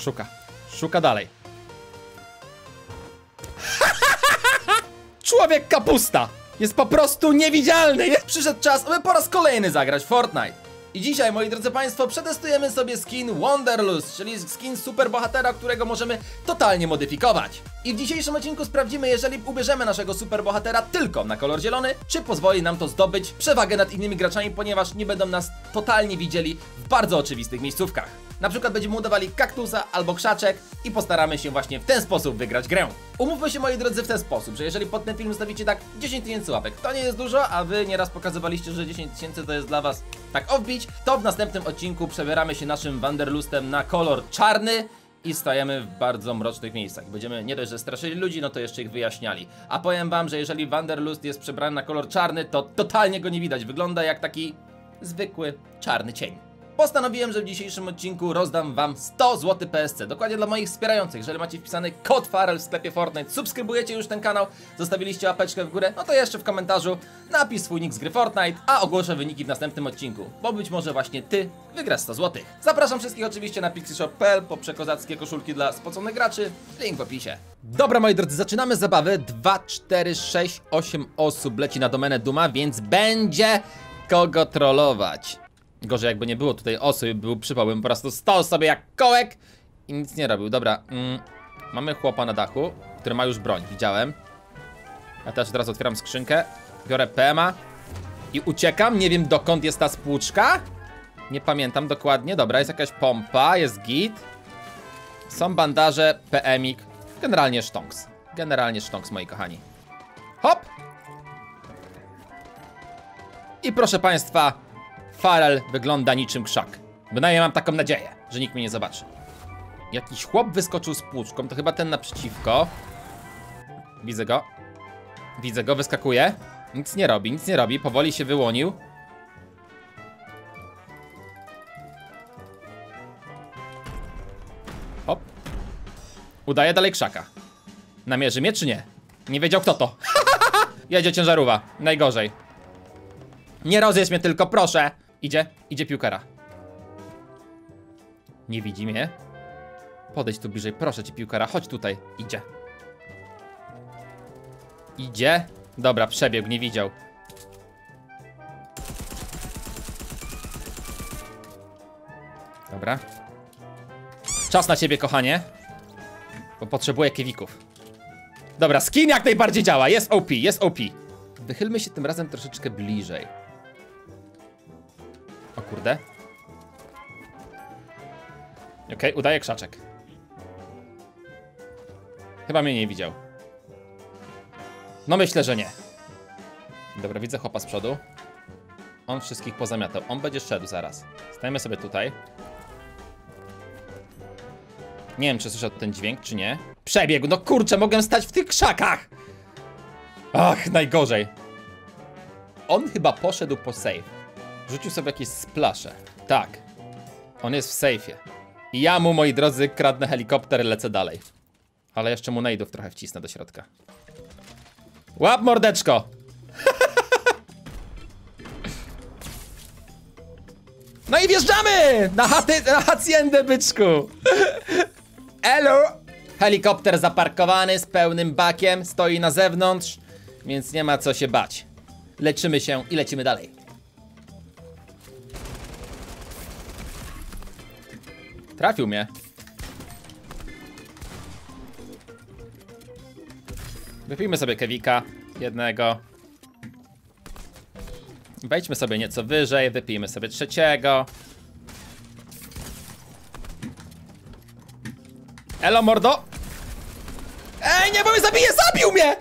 Szuka dalej. Człowiek kapusta! Jest po prostu niewidzialny! Przyszedł czas, aby po raz kolejny zagrać w Fortnite. I dzisiaj, moi drodzy państwo, przetestujemy sobie skin Wanderlust, czyli skin superbohatera, którego możemy totalnie modyfikować. I w dzisiejszym odcinku sprawdzimy, jeżeli ubierzemy naszego superbohatera tylko na kolor zielony, czy pozwoli nam to zdobyć przewagę nad innymi graczami, ponieważ nie będą nas totalnie widzieli w bardzo oczywistych miejscówkach. Na przykład będziemy udawali kaktusa albo krzaczek i postaramy się właśnie w ten sposób wygrać grę. Umówmy się, moi drodzy, w ten sposób, że jeżeli pod ten film zostawicie tak 10 000 łapek, to nie jest dużo, a wy nieraz pokazywaliście, że 10 000 to jest dla was tak offbić, to w następnym odcinku przebieramy się naszym Wanderlustem na kolor czarny i stajemy w bardzo mrocznych miejscach. Będziemy nie dość, że straszyli ludzi, no to jeszcze ich wyjaśniali. A powiem wam, że jeżeli Wanderlust jest przebrany na kolor czarny, to totalnie go nie widać. Wygląda jak taki zwykły czarny cień. Postanowiłem, że w dzisiejszym odcinku rozdam wam 100 zł PSC, dokładnie dla moich wspierających. Jeżeli macie wpisany kod Farel w sklepie Fortnite, subskrybujecie już ten kanał, zostawiliście łapeczkę w górę, no to jeszcze w komentarzu napisz swój nick z gry Fortnite, a ogłoszę wyniki w następnym odcinku, bo być może właśnie ty wygrasz 100 zł. Zapraszam wszystkich oczywiście na pixieshop.pl po przekozackie koszulki dla spoconych graczy, link w opisie. Dobra, moi drodzy, zaczynamy zabawę. 2, 4, 6, 8 osób leci na domenę Duma, więc będzie kogo trollować. Gorzej jakby nie było tutaj osób, był przypał, bym po prostu stał sobie jak kołek i nic nie robił. Dobra, mamy chłopa na dachu, który ma już broń, widziałem. Ja też teraz otwieram skrzynkę, biorę PMA i uciekam. Nie wiem, dokąd jest ta spłuczka. Nie pamiętam dokładnie. Dobra, jest jakaś pompa, jest git. Są bandaże, PMik. Generalnie sztonks. Generalnie sztonks, moi kochani. Hop! I proszę państwa, Farel wygląda niczym krzak. Bynajmniej mam taką nadzieję, że nikt mnie nie zobaczy. Jakiś chłop wyskoczył z płuczką, to chyba ten naprzeciwko. Widzę go. Widzę go, wyskakuje. Nic nie robi, powoli się wyłonił. Hop. Udaje dalej krzaka. Namierzy mnie czy nie? Nie wiedział kto to. Jedzie ciężarówka, najgorzej. Nie rozjedź mnie tylko, proszę. Idzie piłkara. Nie widzi mnie. Podejdź tu bliżej, proszę cię, piłkara, chodź tutaj. Idzie. Dobra, przebiegł, nie widział. Dobra. Czas na ciebie, kochanie. Bo potrzebuję kiewików. Dobra, skin jak najbardziej działa, jest OP, jest OP. Wychylmy się tym razem troszeczkę bliżej. O kurde. Okej, udaje krzaczek. Chyba mnie nie widział. No myślę, że nie. Dobra, widzę chłopa z przodu. On wszystkich pozamiatał. On będzie szedł zaraz. Stajemy sobie tutaj. Nie wiem, czy słyszał ten dźwięk, czy nie. Przebiegł, no kurczę, mogłem stać w tych krzakach. Ach, najgorzej. On chyba poszedł po save. Rzucił sobie jakieś splasze. Tak. On jest w sejfie. I ja mu, moi drodzy, kradnę helikopter i lecę dalej. Ale jeszcze mu nade'ów trochę wcisnę do środka. Łap, mordeczko! No i wjeżdżamy! Na haciendę, byczku! Elo! Helikopter zaparkowany z pełnym bakiem. Stoi na zewnątrz, więc nie ma co się bać. Leczymy się i lecimy dalej. Trafił mnie. Wypijmy sobie kewika jednego. Wejdźmy sobie nieco wyżej, wypijmy sobie trzeciego. Elo, mordo! Ej, nie, bo mnie zabije! Zabił mnie!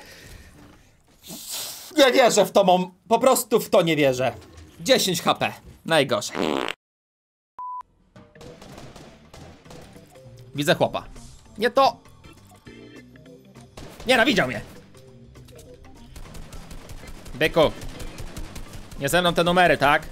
Nie wierzę w to, po prostu w to nie wierzę. 10 HP. Najgorzej. Widzę chłopa. Nie to. Nienawidział mnie. Byku. Nie ze mną te numery, tak?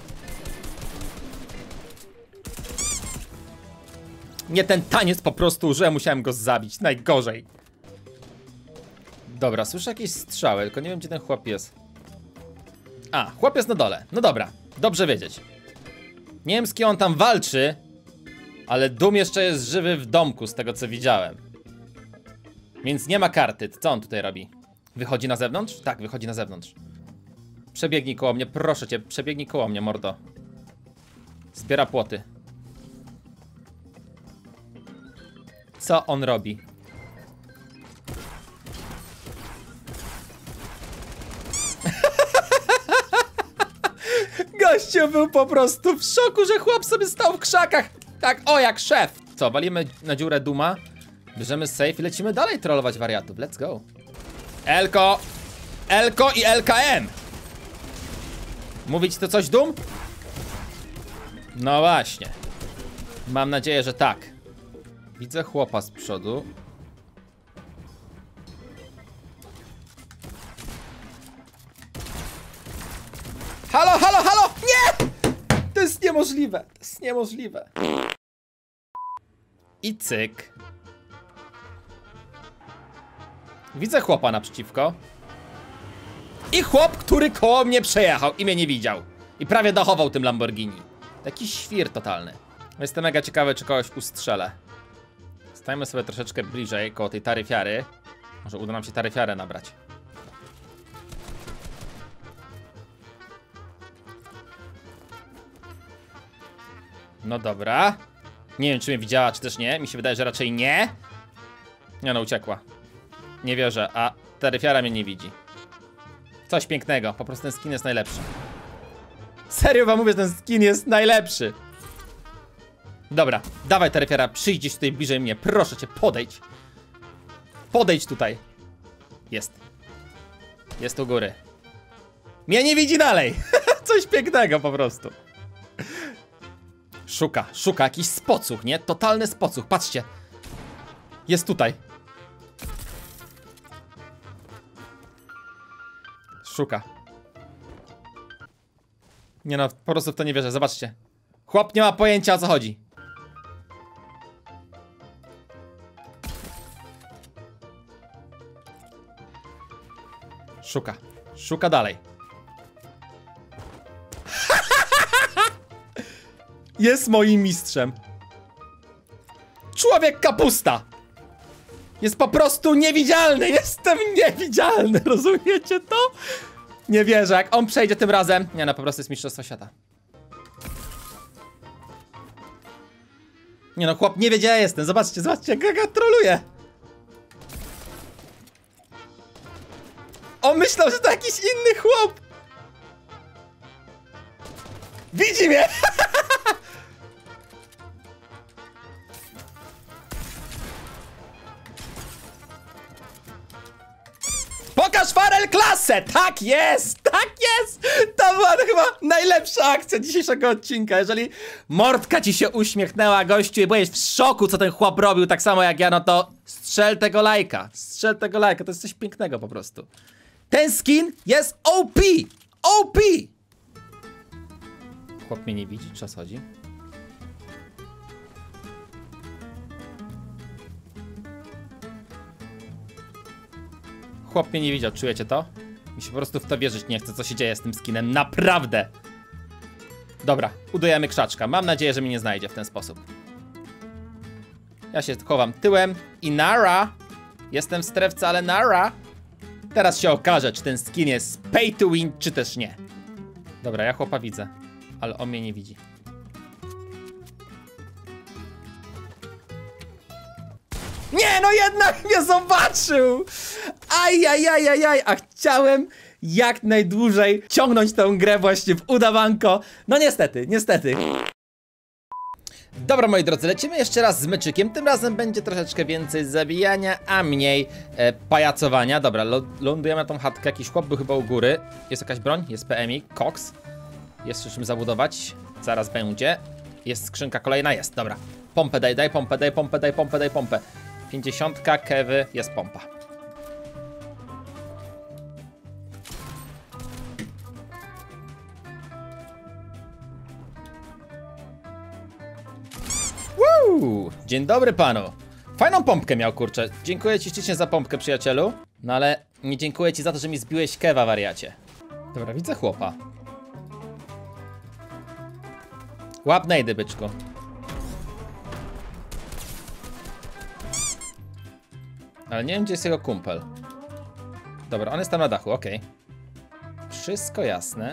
Nie ten taniec po prostu użyłem, musiałem go zabić. Najgorzej. Dobra, słyszę jakieś strzały, tylko nie wiem, gdzie ten chłop jest. A, chłop jest na dole. No dobra, dobrze wiedzieć. Nie wiem, z kim on tam walczy, Ale Doom jeszcze jest żywy w domku, z tego co widziałem. Więc nie ma karty. Co on tutaj robi? Wychodzi na zewnątrz? Tak, wychodzi na zewnątrz. Przebiegnij koło mnie, proszę cię, przebiegnij koło mnie, mordo. Zbiera płoty. Co on robi? Gościu był po prostu w szoku, że chłop sobie stał w krzakach. Tak, o jak szef. Co, walimy na dziurę Duma, bierzemy safe i lecimy dalej trollować wariatów. Let's go. Elko! Elko i LKM! Mówić to coś, Doom? No właśnie. Mam nadzieję, że tak. Widzę chłopa z przodu. Halo, halo, halo! Nie! To jest niemożliwe. To jest niemożliwe. I cyk. Widzę chłopa naprzeciwko. I chłop, który koło mnie przejechał i mnie nie widział. I prawie dachował tym Lamborghini. Taki świr totalny. Jestem mega ciekawy, czy kogoś ustrzelę. Stajemy sobie troszeczkę bliżej, koło tej taryfiary. Może uda nam się taryfiarę nabrać. No dobra. Nie wiem, czy mnie widziała, czy też nie. Mi się wydaje, że raczej nie. Nie no, uciekła. Nie wierzę, a taryfiara mnie nie widzi. Coś pięknego, po prostu ten skin jest najlepszy. Serio wam mówię, że ten skin jest najlepszy. Dobra, dawaj taryfiara, przyjdź gdzieś tutaj bliżej mnie. Proszę cię, podejdź. Podejdź tutaj. Jest. Jest u góry. Mnie nie widzi dalej. Coś pięknego po prostu. Szuka jakiś spocuch, nie? Totalny spocuch, patrzcie. Jest tutaj. Szuka. Nie no, po prostu w to nie wierzę, zobaczcie. Chłop nie ma pojęcia, o co chodzi. Szuka dalej. Jest moim mistrzem. Człowiek kapusta. Jest po prostu niewidzialny. Jestem niewidzialny, rozumiecie to? Nie wierzę, jak on przejdzie tym razem. Nie no, po prostu jest mistrzostwo świata. Nie no, chłop nie wie, gdzie ja jestem. Zobaczcie, jak ja troluję. On myślał, że to jakiś inny chłop. Widzi mnie. Pokaż Farel klasę! Tak jest! Tak jest! To była chyba najlepsza akcja dzisiejszego odcinka. Jeżeli mordka ci się uśmiechnęła, gościu, i byłeś w szoku, co ten chłop robił, tak samo jak ja, no to strzel tego lajka. Strzel tego lajka, to jest coś pięknego po prostu. Ten skin jest OP! OP! Chłop mnie nie widzi, czy o co chodzi? Chłop mnie nie widział, czujecie to? Mi się po prostu w to wierzyć nie chce, co się dzieje z tym skinem, naprawdę! Dobra, udajemy krzaczka, mam nadzieję, że mnie nie znajdzie w ten sposób. Ja się chowam tyłem i nara! Jestem w strefce, ale nara! Teraz się okaże, czy ten skin jest pay to win, czy też nie. Dobra, ja chłopa widzę, ale on mnie nie widzi. Nie, no jednak mnie zobaczył! Ajajajajaj, a chciałem jak najdłużej ciągnąć tę grę właśnie w udawanko. No niestety. Dobra, moi drodzy, lecimy jeszcze raz z meczykiem. Tym razem będzie troszeczkę więcej zabijania, a mniej pajacowania. Dobra, lądujemy na tą chatkę. Jakiś chłop był chyba u góry. Jest jakaś broń? Jest PMI, koks. Jest czym zabudować. Zaraz będzie. Jest skrzynka kolejna? Jest, dobra. Pompę daj pompę, daj pompę. 50, kewy, jest pompa. Woo! Dzień dobry panu. Fajną pompkę miał, kurczę. Dziękuję ci ślicznie za pompkę, przyjacielu. No ale nie dziękuję ci za to, że mi zbiłeś kewa, wariacie. Dobra, widzę chłopa. Łap najdy, byczku. Ale nie wiem, gdzie jest jego kumpel. Dobra, on jest tam na dachu, okej. Wszystko jasne.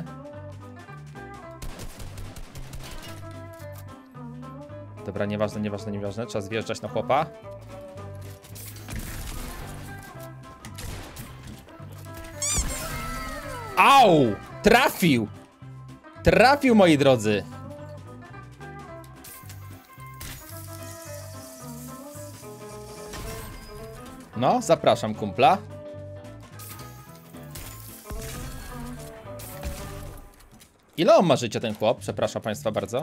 Dobra, nieważne. Czas wjeżdżać na chłopa. Au! Trafił! Trafił, moi drodzy! No, zapraszam kumpla. Ile on ma życia, ten chłop? Przepraszam państwa bardzo.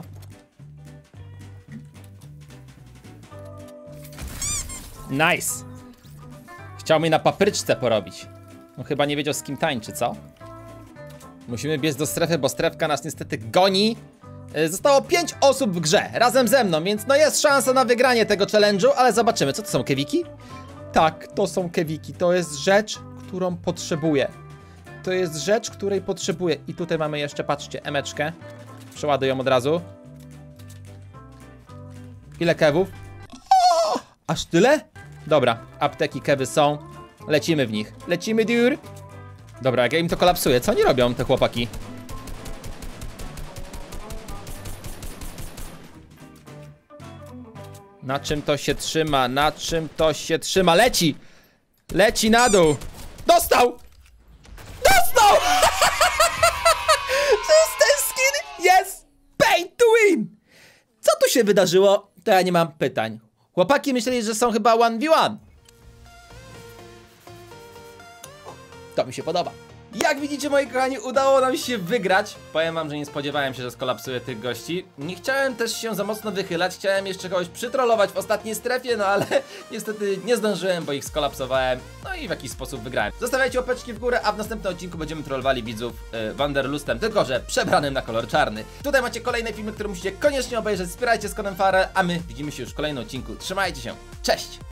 Nice! Chciał mnie na papryczce porobić. No chyba nie wiedział, z kim tańczy, co? Musimy biec do strefy, bo strefka nas niestety goni. Zostało 5 osób w grze, razem ze mną, więc no jest szansa na wygranie tego challenge'u, ale zobaczymy. Co to są, kewiki? Tak, to są kewiki. To jest rzecz, którą potrzebuję. To jest rzecz, której potrzebuję. I tutaj mamy jeszcze, patrzcie, emeczkę. Przeładuję ją od razu. Ile kewów? O, aż tyle? Dobra, apteki, kewy są. Lecimy w nich. Lecimy, dur. Dobra, jak ja im to kolapsuje. Co oni robią, te chłopaki? Na czym to się trzyma? Na czym to się trzyma? Leci! Leci na dół! Dostał! Dostał! To jest ten skin? Yes! Pay to win! Co tu się wydarzyło? To ja nie mam pytań. Chłopaki myśleli, że są chyba 1v1. To mi się podoba. Jak widzicie, moi kochani, udało nam się wygrać. Powiem wam, że nie spodziewałem się, że skolapsuję tych gości. Nie chciałem też się za mocno wychylać. Chciałem jeszcze kogoś przytrollować w ostatniej strefie, no ale niestety nie zdążyłem, bo ich skolapsowałem. No i w jakiś sposób wygrałem. Zostawiajcie łapeczki w górę, a w następnym odcinku będziemy trollowali widzów Wanderlustem, tylko że przebranym na kolor czarny. Tutaj macie kolejne filmy, które musicie koniecznie obejrzeć. Wspierajcie z kodem Farel, a my widzimy się już w kolejnym odcinku. Trzymajcie się. Cześć!